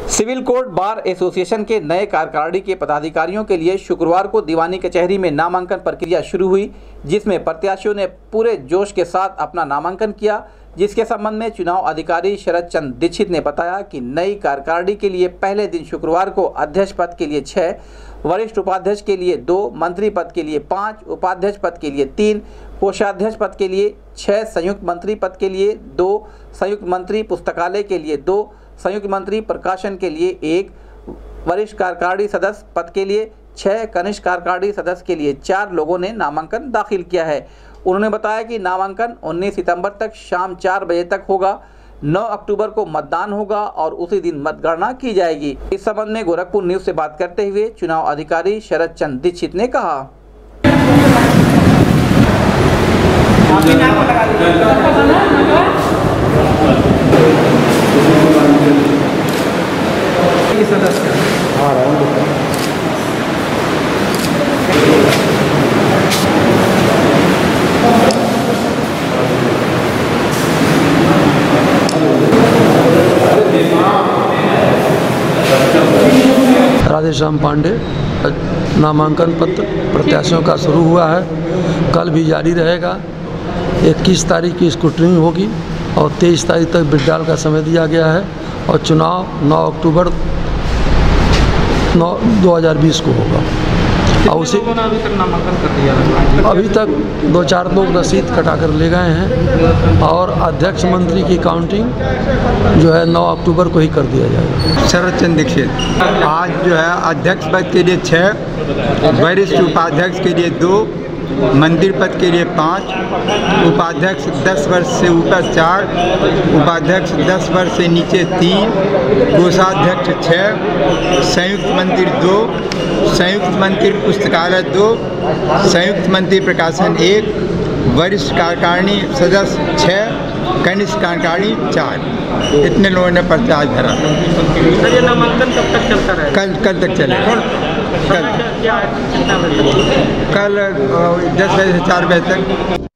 Civil court bar association के नए कार्यकारिणी के पदाधिकारियों के लिए शुक्रवार को दीवानी कचहरी में नामांकन प्रक्रिया शुरू हुई, जिसमें प्रत्याशियों ने पूरे जोश के साथ अपना नामांकन किया। जिसके संबंध में चुनाव अधिकारी शरद चंद्र दीक्षित ने बताया कि नई कार्यकारिणी के लिए पहले दिन शुक्रवार को अध्यक्ष पद के लिए 6, वरिष्ठ उपाध्यक्ष के लिए 2, मंत्री पद के लिए 5, उपाध्यक्ष पद के लिए 3, कोषाध्यक्ष पद के लिए 6, संयुक्त मंत्री पद के लिए 2, संयुक्त मंत्री पुस्तकालय के लिए 2, संयुक्त मंत्री प्रकाशन के लिए 1, वरिष्ठ कार्यकारिणी सदस्य पद के लिए 6, कनिष्ठ कार्यकारिणी सदस्य के लिए 4 लोगों ने नामांकन दाखिल किया है। उन्होंने बताया कि नामांकन 19 सितंबर तक शाम 4 बजे तक होगा। 9 अक्टूबर को मतदान होगा और उसी दिन मतगणना की जाएगी। इस संबंध में गोरखपुर न्यूज से बात करते हुए चुनाव अधिकारी शरद चंद्र दीक्षित ने कहा, राधेश्याम पांडे। नामांकन पत्र प्रत्याशियों का शुरू हुआ है, कल भी जारी रहेगा। 21 तारीख की स्क्रूटनी होगी और 23 तारीख तक विड्रॉल का समय दिया गया है और चुनाव 9 अक्टूबर 2020 को होगा। और उसी अभी तक नामांकन कर दिया अभी तक 2-4 लोग रसीद कटा कर ले गए हैं और अध्यक्ष मंत्री की काउंटिंग जो है 9 अक्टूबर को ही कर दिया जाएगा। शरद चंद्र दीक्षित। आज जो है अध्यक्ष पद के लिए 6, वरिष्ठ उपाध्यक्ष के लिए 2, मंत्री पद के लिए 5, उपाध्यक्ष 10 वर्ष से ऊपर 4, उपाध्यक्ष 10 वर्ष से नीचे 3, कोषाध्यक्ष 6, संयुक्त मंत्री 2, संयुक्त मंत्री पुस्तकालय 2, संयुक्त मंत्री प्रकाशन 1, वरिष्ठ कार्यकारिणी सदस्य 6, कनिष्ठ कार्यकारिणी 4। इतने लोगों ने पर्चा आज भरा। सर, ये नामांकन कब तक चलता रहेगा? कल तक चलेगा। कल 10 बजे से 4 बजे तक।